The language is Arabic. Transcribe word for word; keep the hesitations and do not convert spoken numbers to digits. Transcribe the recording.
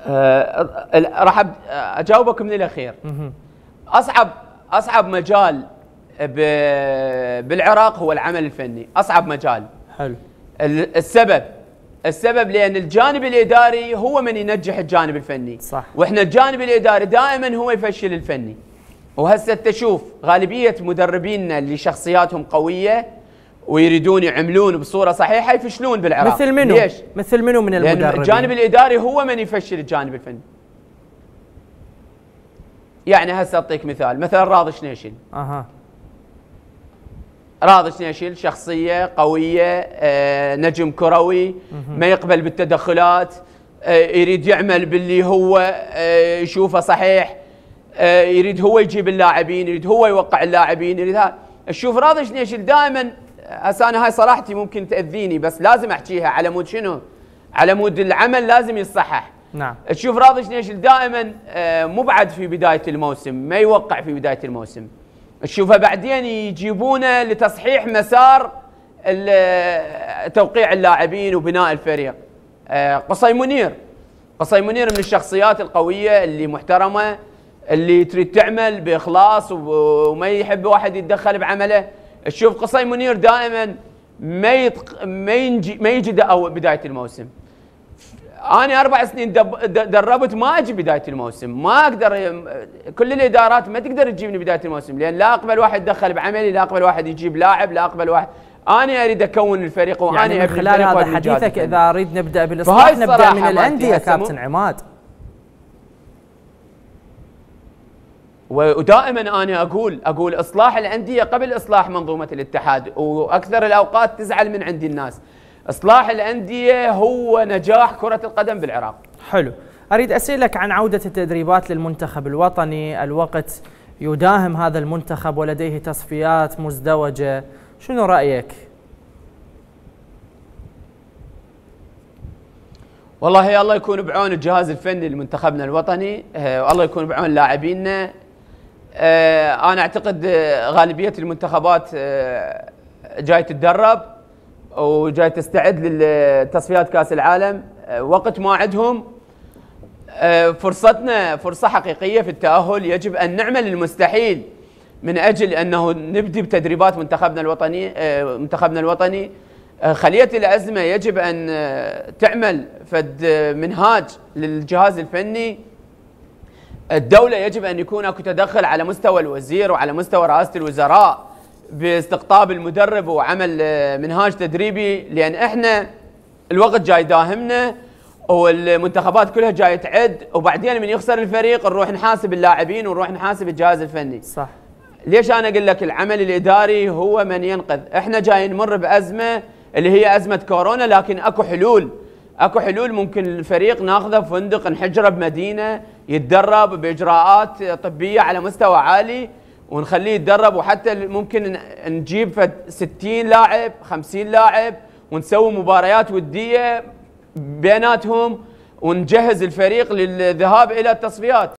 أه راح اجاوبك من الاخير. اصعب اصعب مجال بالعراق هو العمل الفني، اصعب مجال. حلو. السبب السبب لان الجانب الاداري هو من ينجح الجانب الفني. صح. واحنا الجانب الاداري دائما هو يفشل الفني. وهسه تشوف غالبيه مدربينا اللي شخصياتهم قويه ويريدون يعملون بصوره صحيحه يفشلون بالعراق. مثل منو؟ ليش؟ مثل منو من المدربين؟ لان الجانب الاداري هو من يفشل الجانب الفني. يعني هسه اعطيك مثال، مثلا راضي شنيشل. اها. راضي شنيشل شخصيه قويه، آه، نجم كروي، ما يقبل بالتدخلات، آه، يريد يعمل باللي هو آه، يشوفه صحيح، آه، يريد هو يجيب اللاعبين، يريد هو يوقع اللاعبين، يريد هذا. شوف راضي شنيشل دائما، هسه انا هاي صراحتي ممكن تاذيني بس لازم احكيها على مود شنو؟ على مود العمل لازم يصحح. نعم. تشوف راضي شنيشل دائما آه، مبعد في بدايه الموسم، ما يوقع في بدايه الموسم. تشوفه بعدين يجيبونه لتصحيح مسار توقيع اللاعبين وبناء الفريق. آه، قصي منير قصي منير من الشخصيات القويه اللي محترمه، اللي تريد تعمل باخلاص وما يحب واحد يتدخل بعمله. تشوف قصي منير دائما ما يتق... ما ينجي ما يجي او بدايه الموسم. انا اربع سنين دربت ما اجي بدايه الموسم، ما اقدر. كل الادارات ما تقدر تجيبني بدايه الموسم لان لا اقبل واحد يتدخل بعملي، لا اقبل واحد يجيب لاعب، لا اقبل واحد. انا اريد اكون الفريق وانا يعني من خلال هذا حديثك اذا اريد نبدا بالاصلاح نبدا من الانديه كابتن عماد. ودائما انا اقول اقول اصلاح الانديه قبل اصلاح منظومه الاتحاد، واكثر الاوقات تزعل من عندي الناس. اصلاح الانديه هو نجاح كره القدم بالعراق. حلو. اريد اسالك عن عوده التدريبات للمنتخب الوطني، الوقت يداهم هذا المنتخب ولديه تصفيات مزدوجه، شنو رايك؟ والله الله يكون بعون الجهاز الفني لمنتخبنا الوطني، آه الله يكون بعون لاعبينا. آه انا اعتقد غالبيه المنتخبات آه جاي تتدرب وجاي تستعد للتصفيات كاس العالم. آه وقت ما عندهم آه فرصتنا فرصه حقيقيه في التاهل، يجب ان نعمل المستحيل من اجل انه نبدي بتدريبات منتخبنا الوطني. آه منتخبنا الوطني خلية الأزمة يجب أن تعمل فد منهاج للجهاز الفني. الدولة يجب أن يكون اكو تدخل على مستوى الوزير وعلى مستوى رئاسة الوزراء باستقطاب المدرب وعمل منهاج تدريبي، لأن احنا الوقت جاي داهمنا والمنتخبات كلها جاي تعد، وبعدين من يخسر الفريق نروح نحاسب اللاعبين ونروح نحاسب الجهاز الفني. صح. ليش أنا أقول لك العمل الإداري هو من ينقذ؟ احنا جاي نمر بأزمة اللي هي أزمة كورونا، لكن اكو حلول، اكو حلول. ممكن الفريق ناخذه بفندق نحجره بمدينة يتدرب بإجراءات طبية على مستوى عالي ونخليه يتدرب، وحتى ممكن نجيب ستين لاعب خمسين لاعب ونسوي مباريات ودية بيناتهم ونجهز الفريق للذهاب إلى التصفيات.